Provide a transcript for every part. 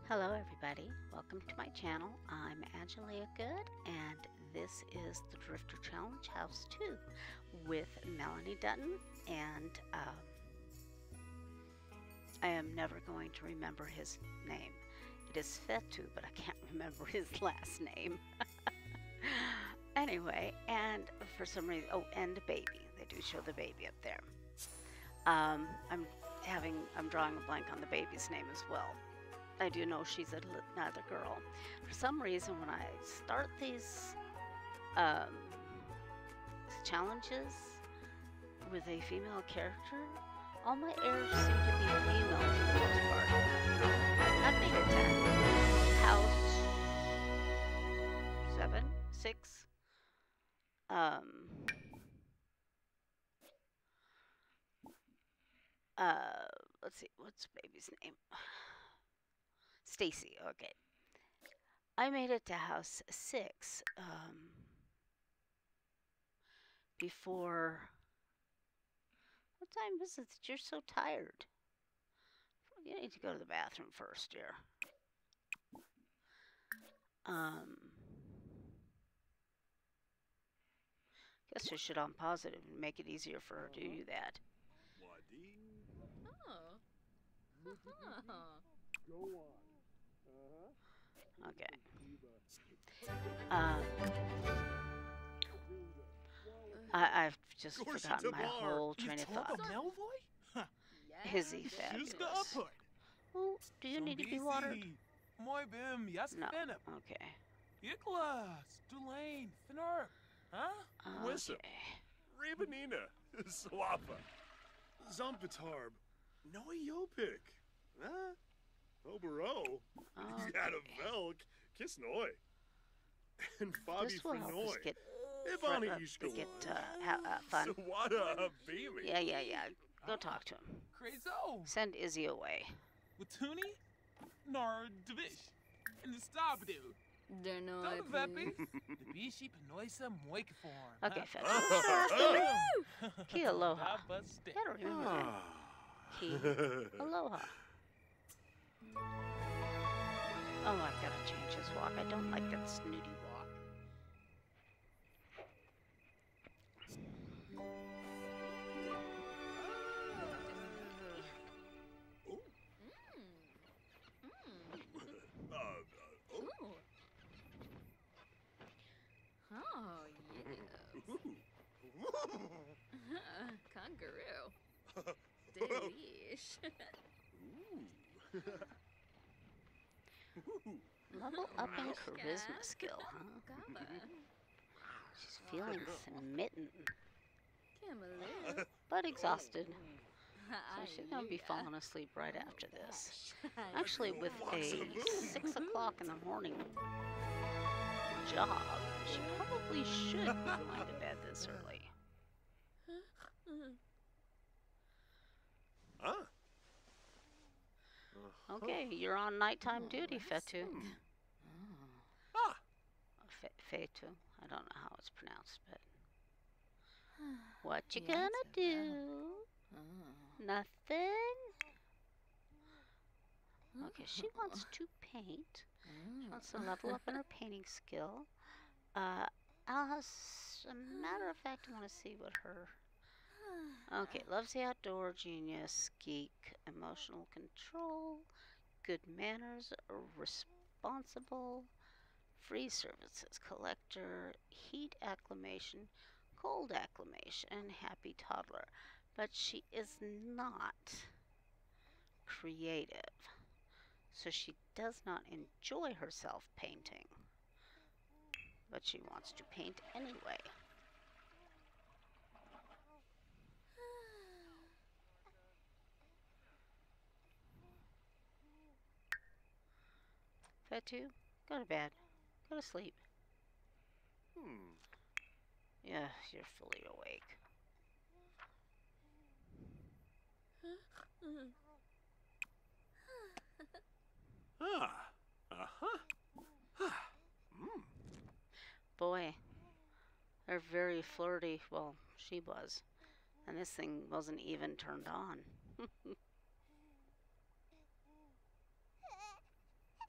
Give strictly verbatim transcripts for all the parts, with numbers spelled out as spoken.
Hello everybody, welcome to my channel. I'm Angelia Goode and this is the Drifter Challenge House two with Melanie Dutton, and um, I am never going to remember his name. It is Fetu, but I can't remember his last name. Anyway, and for some reason, oh, and baby. They do show the baby up there. Um, I'm having, I'm drawing a blank on the baby's name as well. I do know she's another girl. For some reason, when I start these um, challenges with a female character, all my heirs seem to be female for the most part. I've made it to house seven, six. Um, uh, let's see, what's baby's name? Staci, okay. I made it to house six um, before. What time is it that you're so tired? You need to go to the bathroom first, dear. Um, guess I should on positive and make it easier for her to do that. Oh. Okay. Um, I, I've just forgotten my whole train of thought. Hizzy fabulous. Oh, do you need to be watered? No. Okay. Okay. Rebanina, Swappa, Zompitarb, Noyopik, huh? Obero, Yada Velk, Kisnoy, and Fabi This will help us Frenoy. get, Ivani uh, Yushko. get uh, ha uh, fun. Sawada Beamy. Yeah, yeah, yeah. Go talk to him. Crazo. Send Izzy away. Watuni? Nar Divish. And the stop do. Don't Don't Veppy. Divishi Panoisa Moikaform. Okay, Fed. Ki aloha. I don't remember that. Ki aloha. Oh, I've got to change his walk. I don't like that snooty walk. Oh, yeah. Kangaroo. Delish. Level up in charisma skill, huh? She's feeling smitten, but exhausted. So she's gonna be falling asleep right after this. Actually, with a six o'clock in the morning job, she probably should be going to bed this early. Huh? Okay, you're on nighttime duty, Fetu. Ah. Fe Fetu. I don't know how it's pronounced, but what you gonna do? Nothing? Okay, she wants to paint. She wants to level up in her painting skill. Uh, as a matter of fact, I want to see what her... Okay, loves the outdoor, genius, geek, emotional control, good manners, responsible, free services, collector, heat acclimation, cold acclimation, and happy toddler. But she is not creative, so she does not enjoy herself painting, but she wants to paint anyway. Fetu, go to bed. Go to sleep. Hmm. Yeah, you're fully awake. Ah. Uh-huh. Hmm. Boy, they're very flirty. Well, she was. And this thing wasn't even turned on.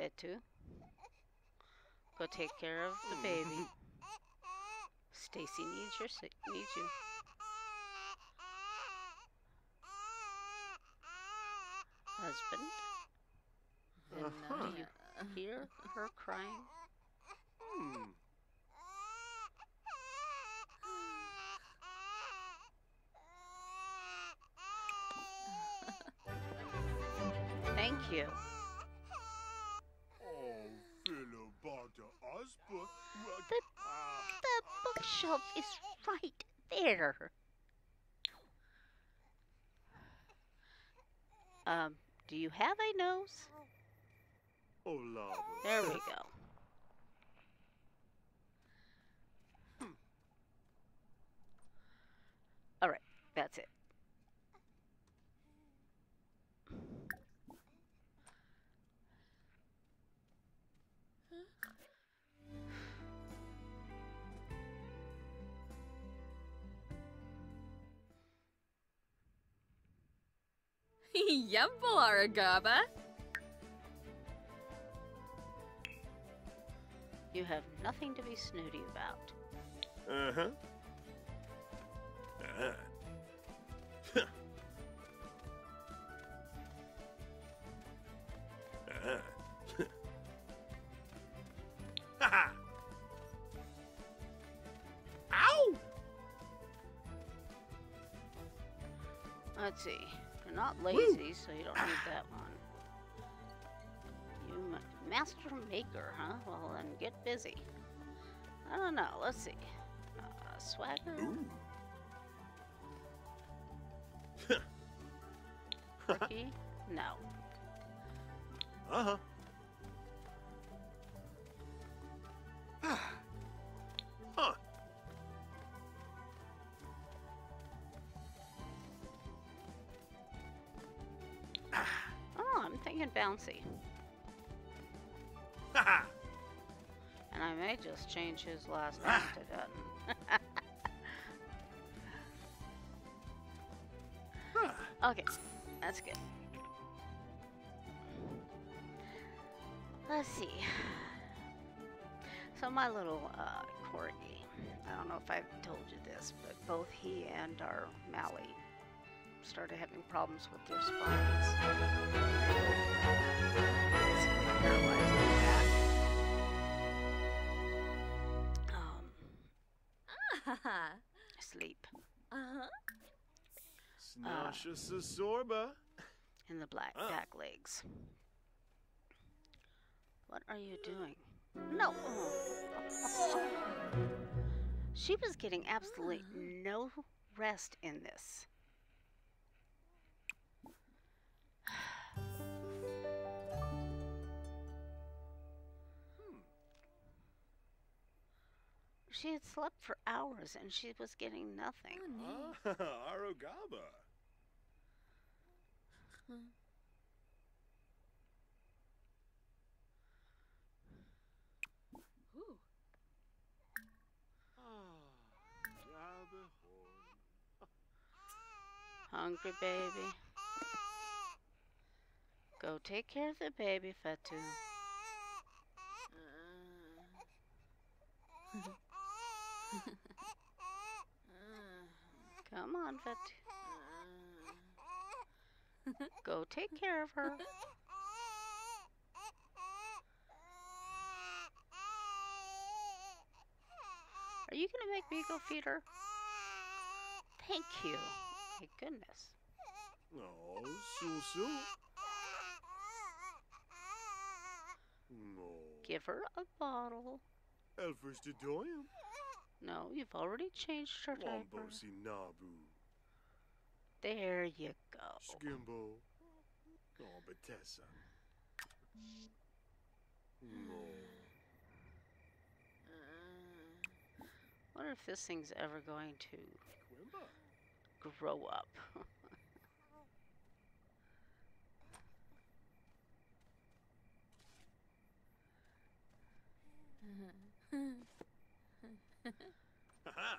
Fetu, go take care of the baby. Staci needs your si- needs you. Husband, Uh-huh. do you hear her crying? Hmm. Thank you. Oh, Philibata Uspa. The, the bookshelf is right there. Um, do you have a nose? Oh, lava. There we go. All right, that's it. Yumble, Aragaba. You have nothing to be snooty about. Uh-huh. Uh-huh. Huh. Uh-huh. Ha-ha! Ow! Let's see. You're not lazy, so you don't need that one. You ma- master maker, huh? Well, then get busy. I don't know. Let's see. Uh, swagger. Ooh. Quirky? No. Uh-huh. Huh. Oh, I'm thinking bouncy. Ha-ha! And I may just change his last name to Dutton. Okay, that's good. Let's see. So my little uh, corgi, I don't know if I've told you this, but both he and our Mally started having problems with their spines. Basically paralyzed their back. Um, sleep Uh-huh. Snasha Sasorba. in the black Oh. back legs. What are you doing? No. She was getting absolutely no rest in this. She had slept for hours and she was getting nothing. Ah, Arugaba. Ooh. Ah, Jabba Hungry baby. Go take care of the baby, Fetu. Come on, Fetu. Go take care of her. Are you gonna make me go feed her? Thank you. My goodness. Oh, Susu. No. Give her a bottle. Elfers to Doyum. No, you've already changed her diaper. Wombosi Nabu. There you go. Skimbo. Oh, Bethesda. No. Wonder if this thing's ever going to Quimba. grow up. Haha.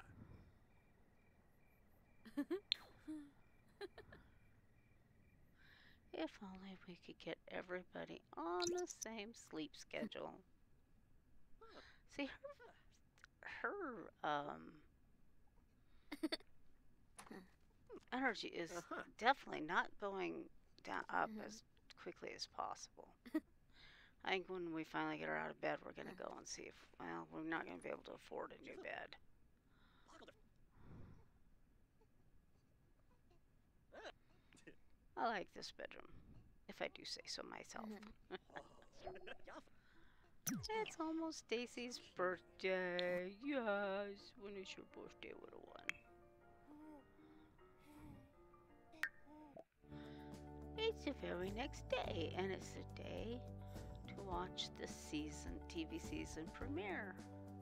If only we could get everybody on the same sleep schedule. See, her, her um, energy is Uh-huh. definitely not going down up as quickly as possible. I think when we finally get her out of bed, we're going to go and see if, well, we're not going to be able to afford a new bed. I like this bedroom, if I do say so myself. It's almost Stacy's birthday. Yes, when is your birthday, little one? It's the very next day, and it's the day to watch the season T V season premiere.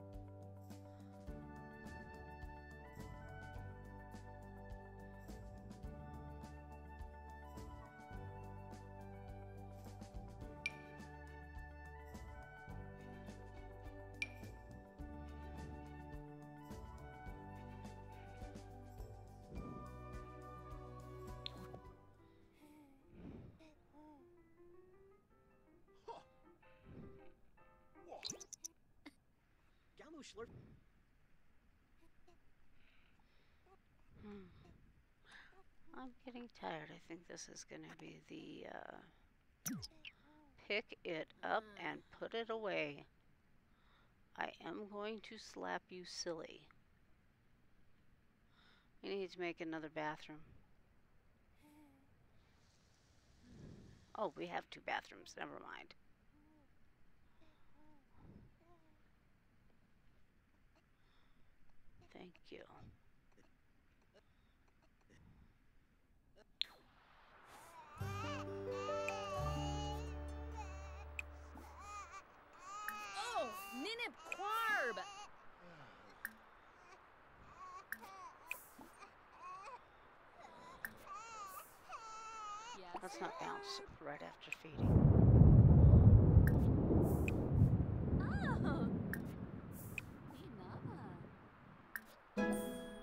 Hmm. I'm getting tired. I think this is going to be the uh, pick it up and put it away. I am going to slap you silly. We need to make another bathroom. Oh, we have two bathrooms. Never mind. Thank you. Oh, Ninip Quarb! Yes, Let's not bounce sir. right after feeding. Oh! Inaba.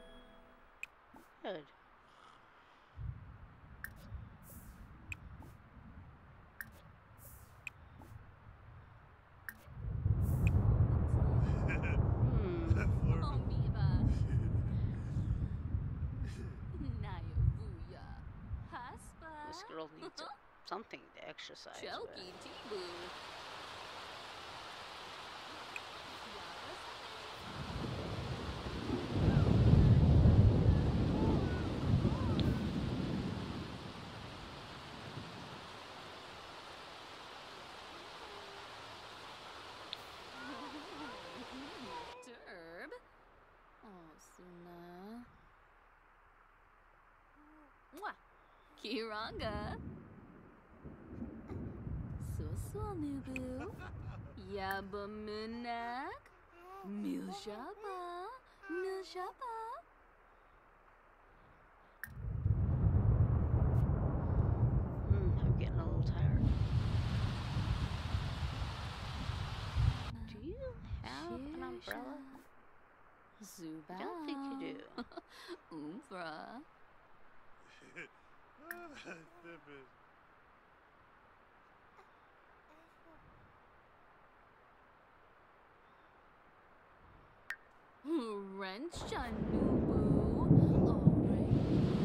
Good. Hmm. Oh, Miva. Nayavuya. Haspa. This girl needs a, something to exercise Choki with. Tibu. Derb. Oh, Suna. Mwah. Kiranga. Susunubu. Yabamunak. Milshaba. Milshaba. Hmm, I'm getting a little tired. Do you have an umbrella? Zuba. I don't think you do. Umbra. Wrenchanubu.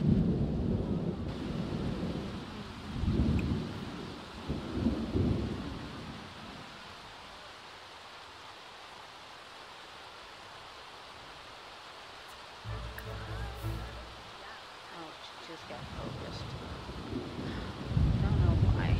Oh, she just got focused. Don't know why.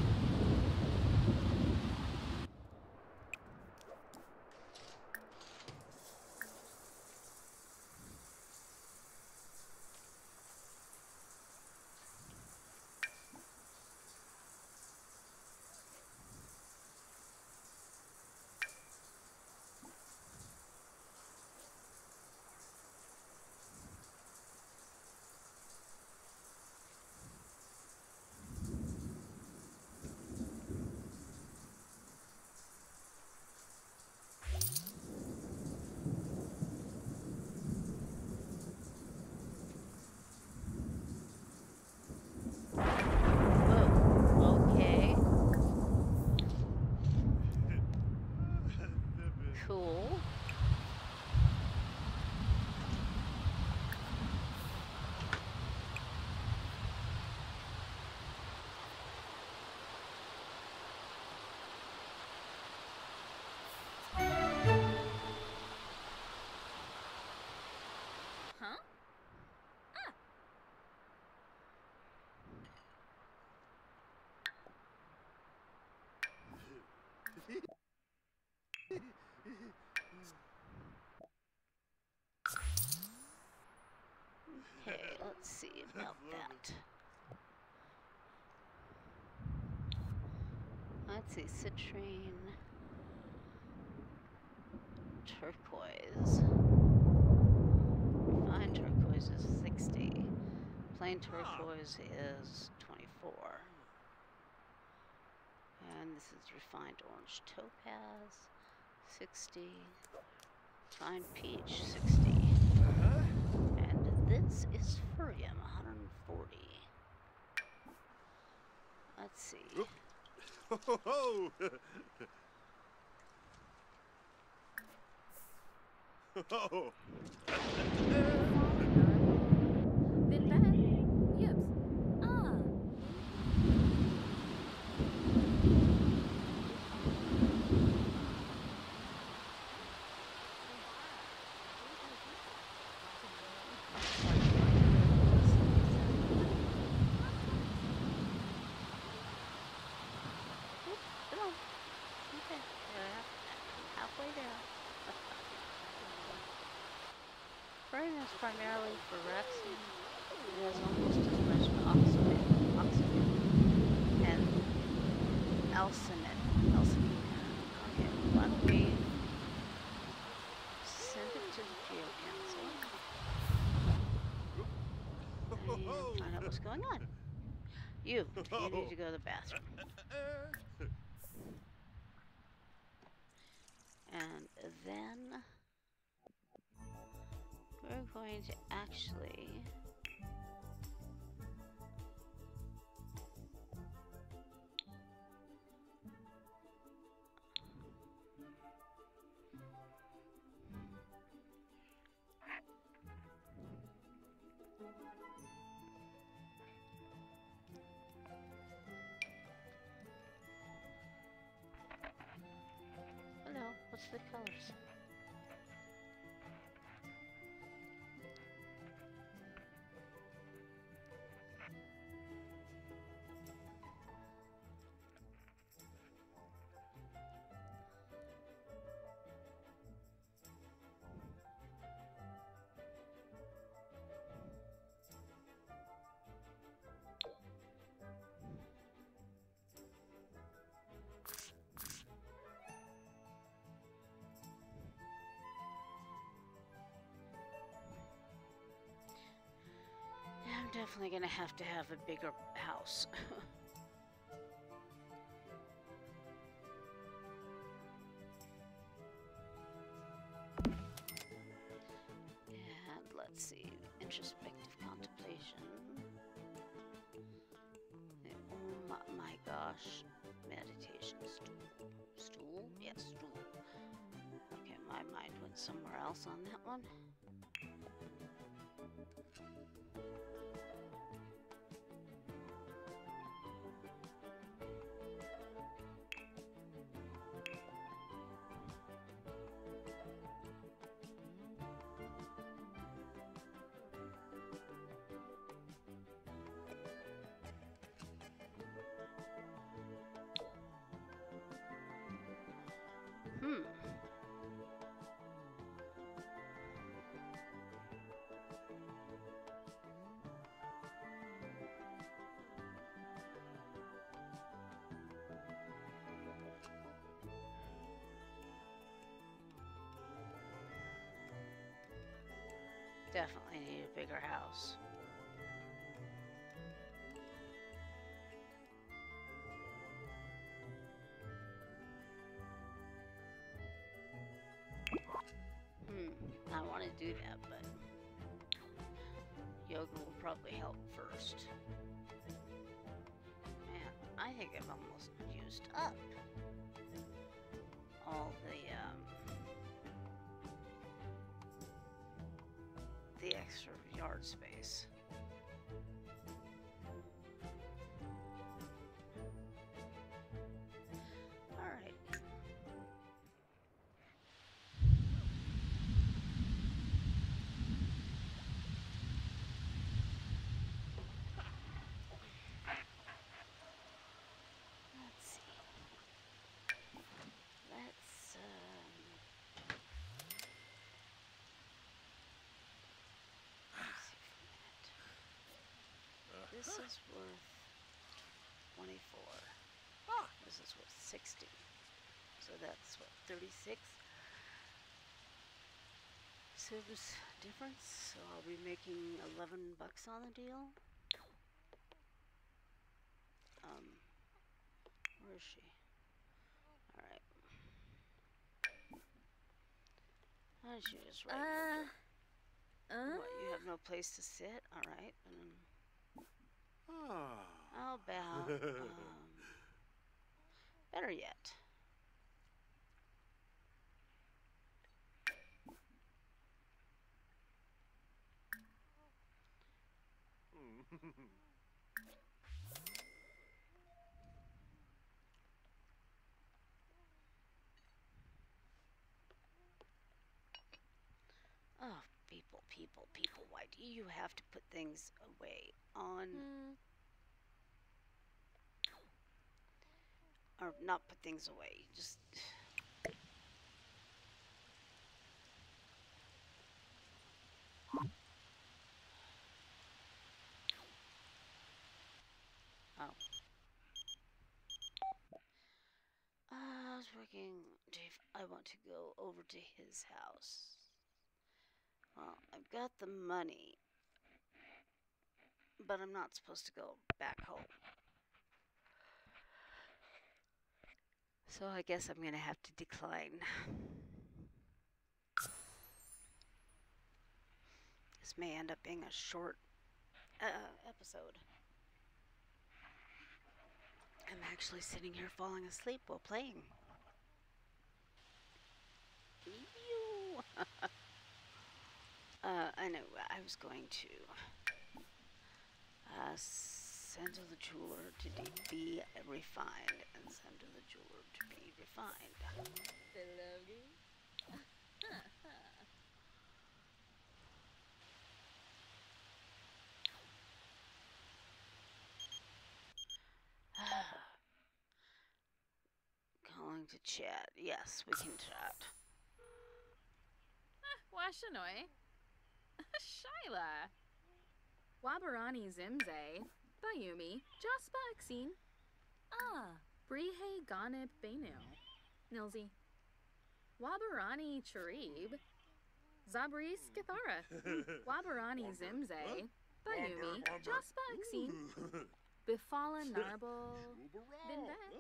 see about that. Let's see, citrine, turquoise. Fine turquoise is sixty. Plain turquoise is twenty-four. And this is refined orange topaz, sixty. Fine peach, sixty. And this is furium, one hundred forty. Let's see. Ho ho ho! Ho! Been bad. Yips. Ah. Oop, come on. Okay, we're halfway there. Furium is primarily for Rexy. It has almost as much oxybate, oxybate, and alcinate. Alcinate. Okay, why don't we send it to the Geo Council and find out what's going on. You, you need to go to the bathroom. And then we're going to actually hello, what's the colors? I'm definitely gonna have to have a bigger house. And let's see, introspective contemplation. Oh my, my gosh, meditation stool. Stool? Yes, stool. Okay, my mind went somewhere else on that one. Hmm. Definitely need a bigger house. Hmm, I want to do that, but yoga will probably help first. Man, I think I've almost used up all the um, the extra yard space. All right. Let's see. Let's um let's see for a minute. This is worth twenty-four. Ah. This is worth sixty. So that's what, thirty-six? Silver's difference. So I'll be making eleven bucks on the deal. Um, where is she? Alright. Why don't you just write Uh. Uh. what, you have no place to sit? Alright. Ah. How about, um, better yet. Oh, people, people, people, why do you have to put things away on, Hmm. or not put things away, just, oh. Uh, I was working, Dave, I want to go over to his house. Well, I've got the money, but I'm not supposed to go back home. So I guess I'm gonna have to decline. This may end up being a short uh, episode. I'm actually sitting here falling asleep while playing. Ew. uh, I know, I was going to uh, send to the jeweler to be refined and send to the jeweler to be refined. Calling to chat. Yes, we can chat. Washanoi. Shyla. Wabarani Zimze. Bayumi. Jaspa Exine. Ah. Brihe Ganib Benu. Nilzi. Wabarani Charib. Zabri Skithara. Wabarani Zimze. Bayumi. Jaspa Exine. Bifala Narble. Binvet.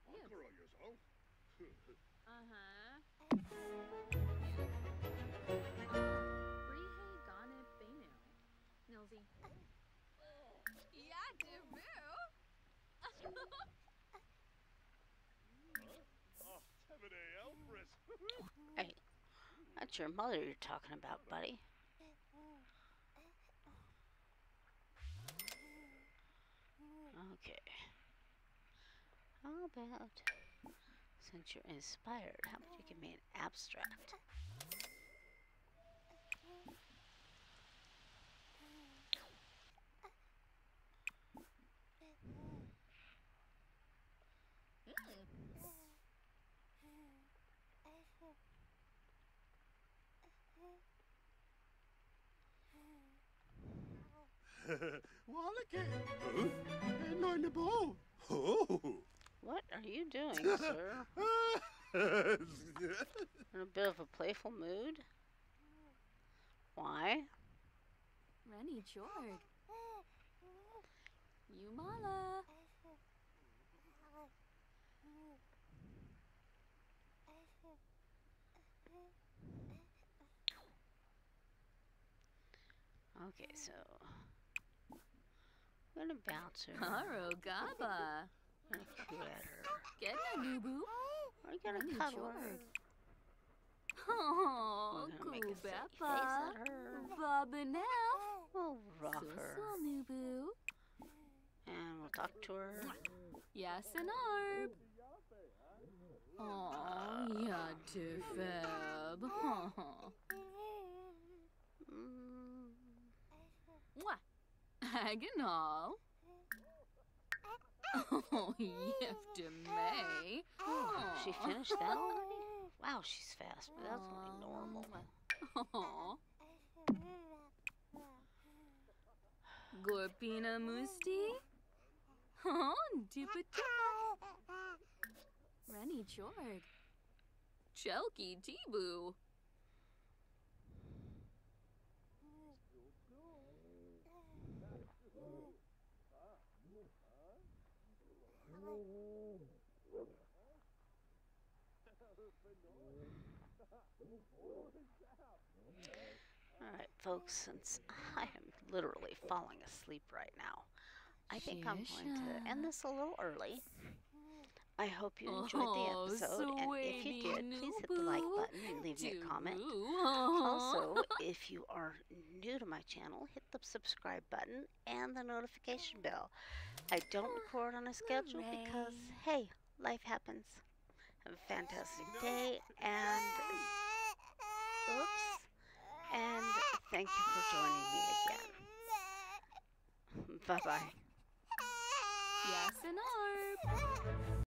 Uh-huh. Brihe Ganib Benu. Nilzi. Yeah, Debu. Hey, that's your mother you're talking about, buddy. Okay. How about, since you're inspired, how about you give me an abstract? What are you doing, sir? In a bit of a playful mood? Why? Rennie Jorg. Yumala. Okay, so I'm gonna bounce her. Haro Gaba. I'm gonna coo at her. Get a nubu. We're gonna Rennie cuddle her. Jorg. Oh, We're gonna make a face Kubeppa. at her. Baba now. We'll rock her. So nubu. And we'll talk to her. Yes, an arb. Oh, yeah, Defeb. Oh. Mm. What? Agonal. Oh, yef de May. Oh, she finished that already? Wow, she's fast, but that's only normal. Oh. Gorpina Musti? Oh, Dupa Dupa. Rennie Chord. Chelky Tibu. All right, folks, since I am literally falling asleep right now, I think I'm going to end this a little early. I hope you enjoyed the Oh, episode, and if you sweetie did, please hit the like button and leave me a comment. Doo-boo. Also, if you are new to my channel, hit the subscribe button and the notification bell. I don't record on a schedule because, hey, life happens. Have a fantastic day, and oops, and thank you for joining me again. Bye-bye. Yes, and Arb.